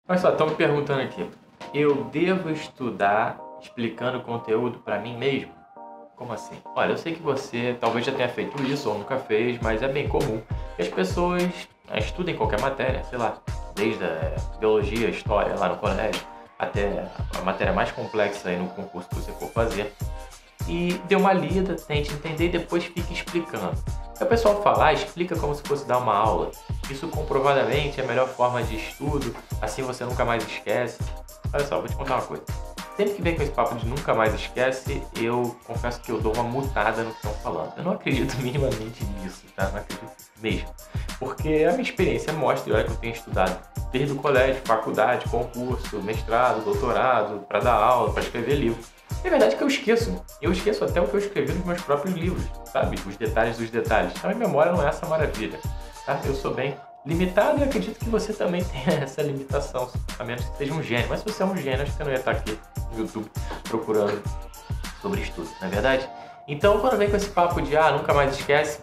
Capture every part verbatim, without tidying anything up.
Olha só, estão me perguntando aqui. Eu devo estudar explicando o conteúdo para mim mesmo? Como assim? Olha, eu sei que você talvez já tenha feito isso ou nunca fez, mas é bem comum que as pessoas eh, estudem qualquer matéria, sei lá, desde a biologia, história lá no colégio, até a matéria mais complexa aí no concurso que você for fazer, e dê uma lida, tente entender e depois fique explicando. Se o pessoal falar, explica como se fosse dar uma aula. Isso comprovadamente é a melhor forma de estudo, assim você nunca mais esquece. Olha só, vou te contar uma coisa. Sempre que vem com esse papo de nunca mais esquece, eu confesso que eu dou uma mutada no que estão falando. Eu não acredito minimamente nisso, tá? Não acredito mesmo. Porque a minha experiência mostra, e olha que eu tenho estudado desde o colégio, faculdade, concurso, mestrado, doutorado, para dar aula, para escrever livro. É verdade que eu esqueço. Eu esqueço até o que eu escrevi nos meus próprios livros, sabe? Os detalhes dos detalhes. A minha memória não é essa maravilha, tá? Eu sou bem limitado e acredito que você também tenha essa limitação, a menos que seja um gênio. Mas se você é um gênio, acho que você não ia estar aqui no YouTube procurando sobre estudo, não é verdade? Então, quando vem com esse papo de, ah, nunca mais esquece,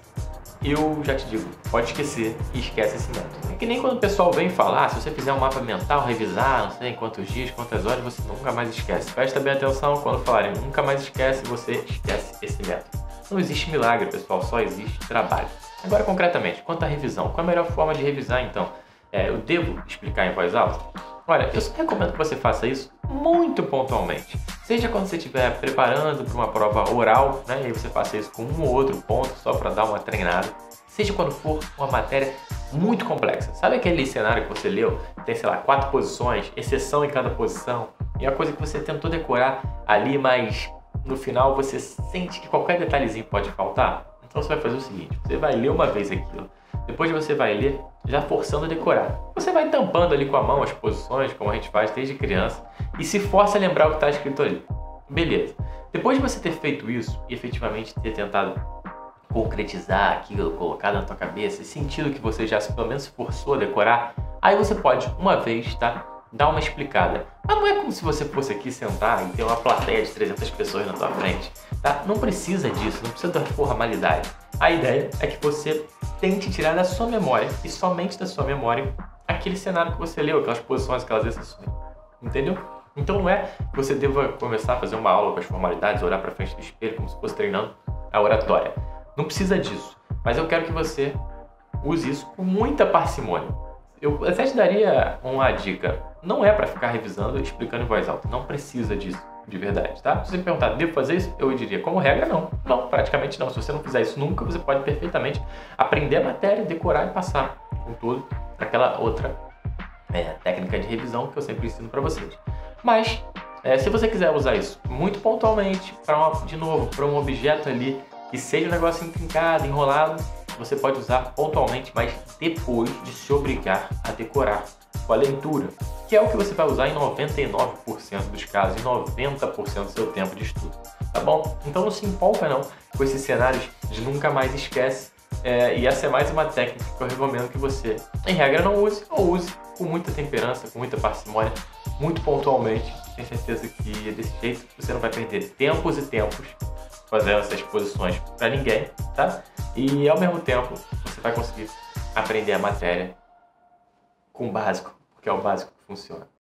eu já te digo, pode esquecer e esquece esse método. É que nem quando o pessoal vem falar, ah, se você fizer um mapa mental, revisar, não sei em quantos dias, quantas horas, você nunca mais esquece. Presta bem atenção quando falarem nunca mais esquece, você esquece esse método. Não existe milagre, pessoal, só existe trabalho. Agora, concretamente, quanto à revisão, qual a melhor forma de revisar, então? É, eu devo explicar em voz alta? Olha, eu só recomendo que você faça isso muito pontualmente. Seja quando você estiver preparando para uma prova oral, né, e aí você faça isso com um ou outro ponto, só para dar uma treinada. Seja quando for uma matéria muito complexa. Sabe aquele cenário que você leu? Tem, sei lá, quatro posições, exceção em cada posição. E é uma coisa que você tentou decorar ali, mas no final você sente que qualquer detalhezinho pode faltar. Então você vai fazer o seguinte, você vai ler uma vez aquilo. Depois você vai ler já forçando a decorar. Você vai tampando ali com a mão as posições, como a gente faz desde criança, e se força a lembrar o que está escrito ali. Beleza. Depois de você ter feito isso e efetivamente ter tentado concretizar aquilo, colocado na tua cabeça, e sentido que você já pelo menos se forçou a decorar, aí você pode, uma vez, tá, dar uma explicada. Mas não é como se você fosse aqui sentar e ter uma plateia de trezentas pessoas na tua frente, tá? Não precisa disso, não precisa da formalidade. A ideia é que você tente tirar da sua memória, e somente da sua memória, aquele cenário que você leu, aquelas posições, aquelas exceções. Entendeu? Então não é que você deva começar a fazer uma aula com as formalidades, olhar para frente do espelho como se fosse treinando a oratória. Não precisa disso, mas eu quero que você use isso com muita parcimônia. Eu até te daria uma dica, não é para ficar revisando e explicando em voz alta, não precisa disso, de verdade, tá? Se você me perguntar, devo fazer isso? Eu diria, como regra, não. Não, praticamente não. Se você não fizer isso nunca, você pode perfeitamente aprender a matéria, decorar e passar com tudo para aquela outra é, técnica de revisão que eu sempre ensino para vocês. Mas, é, se você quiser usar isso muito pontualmente, para de novo, para um objeto ali que seja um negócio intrincado, enrolado, você pode usar pontualmente, mas depois de se obrigar a decorar com a leitura, que é o que você vai usar em noventa e nove por cento dos casos, em noventa por cento do seu tempo de estudo, tá bom? Então não se empolga não com esses cenários de nunca mais esquece, é, e essa é mais uma técnica que eu recomendo que você, em regra, não use, ou use com muita temperança, com muita parcimônia, muito pontualmente. Tenho certeza que desse jeito você não vai perder tempos e tempos fazendo essas posições para ninguém, tá? E ao mesmo tempo você vai conseguir aprender a matéria com o básico, porque é o básico que funciona.